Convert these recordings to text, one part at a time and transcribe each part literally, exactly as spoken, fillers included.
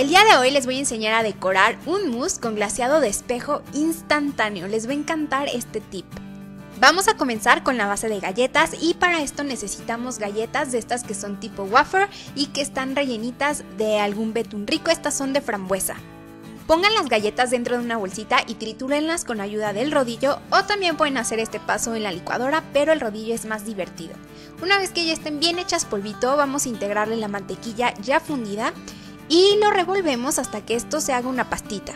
El día de hoy les voy a enseñar a decorar un mousse con glaseado de espejo instantáneo. Les va a encantar este tip. Vamos a comenzar con la base de galletas y para esto necesitamos galletas de estas que son tipo wafer y que están rellenitas de algún betún rico. Estas son de frambuesa. Pongan las galletas dentro de una bolsita y tritúrenlas con ayuda del rodillo, o también pueden hacer este paso en la licuadora, pero el rodillo es más divertido. Una vez que ya estén bien hechas polvito, vamos a integrarle la mantequilla ya fundida y lo revolvemos hasta que esto se haga una pastita.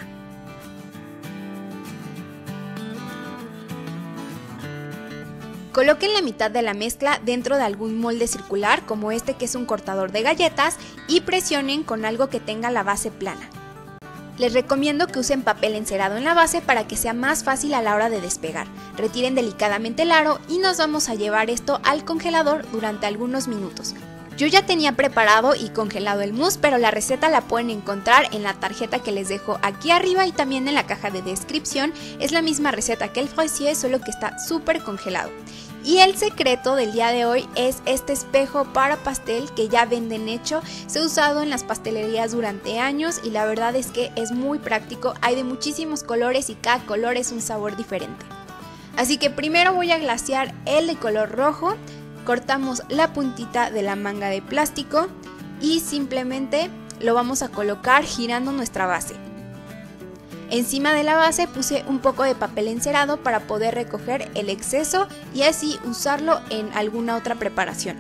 Coloquen la mitad de la mezcla dentro de algún molde circular como este que es un cortador de galletas y presionen con algo que tenga la base plana. Les recomiendo que usen papel encerado en la base para que sea más fácil a la hora de despegar. Retiren delicadamente el aro y nos vamos a llevar esto al congelador durante algunos minutos. Yo ya tenía preparado y congelado el mousse, pero la receta la pueden encontrar en la tarjeta que les dejo aquí arriba y también en la caja de descripción. Es la misma receta que el Fraissier, solo que está súper congelado. Y el secreto del día de hoy es este espejo para pastel que ya venden hecho. Se ha usado en las pastelerías durante años y la verdad es que es muy práctico. Hay de muchísimos colores y cada color es un sabor diferente. Así que primero voy a glasear el de color rojo. Cortamos la puntita de la manga de plástico y simplemente lo vamos a colocar girando nuestra base. Encima de la base puse un poco de papel encerado para poder recoger el exceso y así usarlo en alguna otra preparación.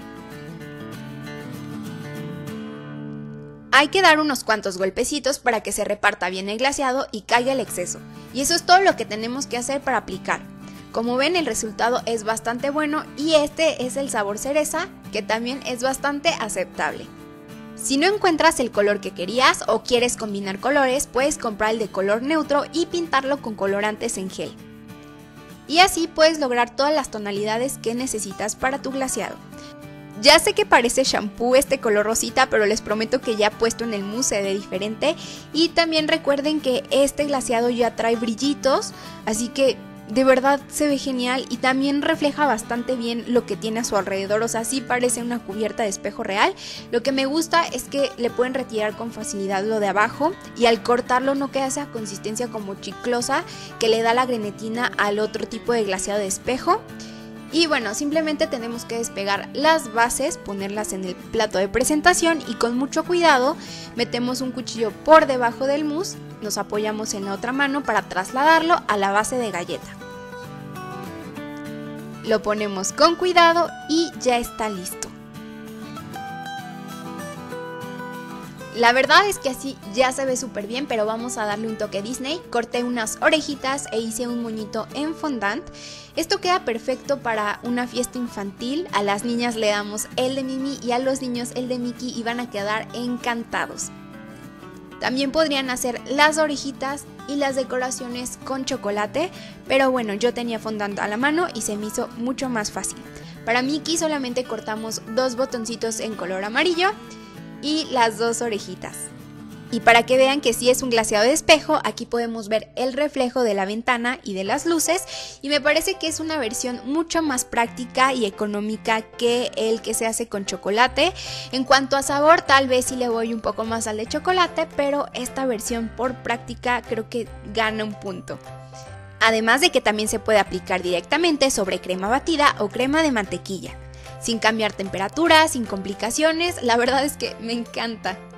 Hay que dar unos cuantos golpecitos para que se reparta bien el glaseado y caiga el exceso. Y eso es todo lo que tenemos que hacer para aplicar. Como ven, el resultado es bastante bueno y este es el sabor cereza, que también es bastante aceptable. Si no encuentras el color que querías o quieres combinar colores, puedes comprar el de color neutro y pintarlo con colorantes en gel. Y así puedes lograr todas las tonalidades que necesitas para tu glaseado. Ya sé que parece shampoo este color rosita, pero les prometo que ya puesto en el mousse se ve diferente. Y también recuerden que este glaseado ya trae brillitos, así que de verdad se ve genial y también refleja bastante bien lo que tiene a su alrededor, o sea, sí parece una cubierta de espejo real. Lo que me gusta es que le pueden retirar con facilidad lo de abajo y al cortarlo no queda esa consistencia como chiclosa que le da la grenetina al otro tipo de glaseado de espejo. Y bueno, simplemente tenemos que despegar las bases, ponerlas en el plato de presentación y con mucho cuidado metemos un cuchillo por debajo del mousse, nos apoyamos en la otra mano para trasladarlo a la base de galleta. Lo ponemos con cuidado y ya está listo. La verdad es que así ya se ve súper bien, pero vamos a darle un toque Disney. Corté unas orejitas e hice un moñito en fondant. Esto queda perfecto para una fiesta infantil. A las niñas le damos el de Mimi y a los niños el de Mickey y van a quedar encantados. También podrían hacer las orejitas y las decoraciones con chocolate, pero bueno, yo tenía fondant a la mano y se me hizo mucho más fácil. Para Mickey solamente cortamos dos botoncitos en color amarillo y las dos orejitas. Y para que vean que sí es un glaseado de espejo, aquí podemos ver el reflejo de la ventana y de las luces y me parece que es una versión mucho más práctica y económica que el que se hace con chocolate. En cuanto a sabor, tal vez sí le voy un poco más al de chocolate, pero esta versión por práctica creo que gana un punto. Además de que también se puede aplicar directamente sobre crema batida o crema de mantequilla, sin cambiar temperatura, sin complicaciones. La verdad es que me encanta.